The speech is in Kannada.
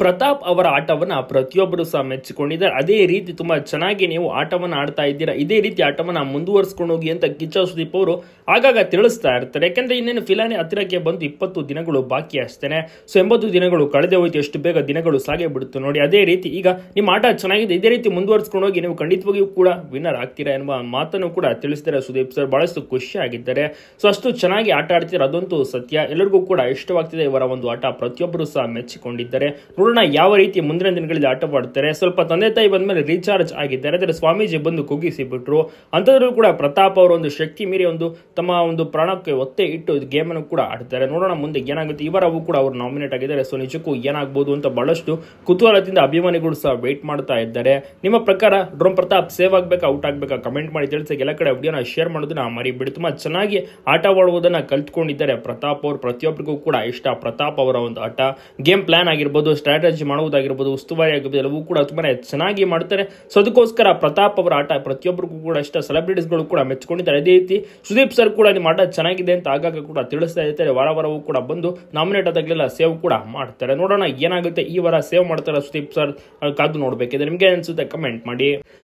ಪ್ರತಾಪ್ ಅವರ ಆಟವನ್ನ ಪ್ರತಿಯೊಬ್ಬರು ಸಹ ಮೆಚ್ಚಿಕೊಂಡಿದ್ದಾರೆ. ಅದೇ ರೀತಿ ತುಂಬಾ ಚೆನ್ನಾಗಿ ನೀವು ಆಟವನ್ನ ಆಡ್ತಾ ಇದ್ದೀರಾ, ಇದೇ ರೀತಿ ಆಟವನ್ನ ಮುಂದುವರಿಸಿಕೊಂಡು ಹೋಗಿ ಅಂತ ಕಿಚ್ಚ ಸುದೀಪ್ ಅವರು ಆಗಾಗ ತಿಳಿಸ್ತಾ ಇರ್ತಾರೆ. ಯಾಕಂದ್ರೆ ಇನ್ನೇನು ಫಿಲಾನಿ ಹತ್ತಿರಕ್ಕೆ ಬಂದು 20 ದಿನಗಳು ಬಾಕಿ ಅಷ್ಟೇನೆ. ಸೊ 80 ದಿನಗಳು ಕಳೆದೇ ಹೋಯ್ತು, ಎಷ್ಟು ಬೇಗ ದಿನಗಳು ಸಾಗೇ ಬಿಡುತ್ತೆ ನೋಡಿ. ಅದೇ ರೀತಿ ಈಗ ನಿಮ್ಮ ಆಟ ಚೆನ್ನಾಗಿದೆ, ಇದೇ ರೀತಿ ಮುಂದುವರಿಸಿಕೊಂಡು ಹೋಗಿ ನೀವು ಖಂಡಿತವಾಗಿಯೂ ಕೂಡ ವಿನ್ನರ್ ಆಗ್ತೀರಾ ಎನ್ನುವ ಮಾತನ್ನು ಕೂಡ ತಿಳಿಸಿದ್ದಾರೆ ಸುದೀಪ್ ಸರ್. ಬಹಳಷ್ಟು ಖುಷಿ ಆಗಿದ್ದಾರೆ. ಸೊ ಅಷ್ಟು ಚೆನ್ನಾಗಿ ಆಟ ಆಡ್ತೀರಾ, ಅದಂತೂ ಸತ್ಯ. ಎಲ್ಲರಿಗೂ ಕೂಡ ಇಷ್ಟವಾಗ್ತಿದೆ ಇವರ ಒಂದು ಆಟ, ಪ್ರತಿಯೊಬ್ಬರು ಸಹ ಮೆಚ್ಚಿಕೊಂಡಿದ್ದಾರೆ. ನೋಡೋಣ ಯಾವ ರೀತಿ ಮುಂದಿನ ದಿನಗಳಲ್ಲಿ ಆಟವಾಡ್ತಾರೆ. ಸ್ವಲ್ಪ ತಂದೆ ತಾಯಿ ಬಂದ್ಮೇಲೆ ರೀಚಾರ್ಜ್ ಆಗಿದ್ದಾರೆ, ಆದರೆ ಸ್ವಾಮೀಜಿ ಬಂದು ಕುಗ್ಗಿಸಿ ಬಿಟ್ರು. ಅಂಥದ್ರೂ ಕೂಡ ಪ್ರತಾಪ್ ಅವರು ಒಂದು ಶಕ್ತಿ ಮೀರಿ ತಮ್ಮ ಒಂದು ಪ್ರಾಣಕ್ಕೆ ಒತ್ತೆ ಇಟ್ಟು ಗೇಮ್ ಅನ್ನು ಕೂಡ ಆಡ್ತಾರೆ. ನೋಡೋಣ ಮುಂದೆ ಏನಾಗುತ್ತೆ. ಇವರವು ಕೂಡ ಅವರು ನಾಮಿನೇಟ್ ಆಗಿದ್ದಾರೆ. ಸೊ ನಿಜಕ್ಕೂ ಏನಾಗಬಹುದು ಅಂತ ಬಹಳಷ್ಟು ಕುತೂಹಲದಿಂದ ಅಭಿಮಾನಿಗಳು ಸಹ ವೇಟ್ ಮಾಡ್ತಾ ಇದ್ದಾರೆ. ನಿಮ್ಮ ಪ್ರಕಾರ ಡ್ರೋನ್ ಪ್ರತಾಪ್ ಸೇವ್ ಆಗ್ಬೇಕಾ, ಔಟ್ ಆಗ್ಬೇಕಾ, ಕಮೆಂಟ್ ಮಾಡಿ ತಿಳಿಸಿ. ಎಲ್ಲ ಕಡೆ ವಿಡಿಯೋನ ಶೇರ್ ಮಾಡೋದನ್ನ ಮರಿಬಿಡಿ. ತುಂಬಾ ಚೆನ್ನಾಗಿ ಆಟವಾಡುವುದನ್ನ ಕಲ್ತ್ಕೊಂಡಿದ್ದಾರೆ ಪ್ರತಾಪ್ ಅವರು. ಪ್ರತಿಯೊಬ್ಬರಿಗೂ ಕೂಡ ಇಷ್ಟ ಪ್ರತಾಪ್ ಅವರ ಒಂದು ಆಟ. ಗೇಮ್ ಪ್ಲಾನ್ ಆಗಿರ್ಬೋದು, ಸ್ಟ್ರಾಟಜಿ ಮಾಡುವುದಾಗಿರ್ಬೋದು, ಉಸ್ತುವಾರಿ ಆಗಿರ್ಬೋದು, ಎಲ್ಲವೂ ಕೂಡ ತುಂಬಾ ಚೆನ್ನಾಗಿ ಮಾಡ್ತಾರೆ. ಸೊ ಅದಕ್ಕೋಸ್ಕರ ಪ್ರತಾಪ್ ಅವರ ಆಟ ಪ್ರತಿಯೊಬ್ಬರಿಗೂ ಕೂಡ ಇಷ್ಟ. ಸೆಲೆಬ್ರಿಟೀಸ್ಗಳು ಕೂಡ ಮೆಚ್ಚಿಕೊಂಡಿದ್ದಾರೆ. ಅದೇ ರೀತಿ ಸುದೀಪ್ ಸರ್ ಕೂಡ ನಿಮ್ಮ ಆಟ ಚೆನ್ನಾಗಿದೆ ಅಂತ ಆಗಾಗ ಕೂಡ ತಿಳಿಸ್ತಾ ಇರ್ತಾರೆ. ವಾರವೂ ಕೂಡ ಬಂದು ನಾಮಿನೇಟ್ ಆದಾಗಲೆಲ್ಲ ಸೇವ್ ಕೂಡ ಮಾಡ್ತಾರೆ. ನೋಡೋಣ ಏನಾಗುತ್ತೆ. ಈ ವಾರ ಸೇವ್ ಮಾಡ್ತಾರೆ ಸುದೀಪ್ ಸರ್, ಕಾದು ನೋಡಬೇಕಿದೆ. ನಿಮ್ಗೆ ಅನ್ಸುತ್ತೆ ಕಮೆಂಟ್ ಮಾಡಿ.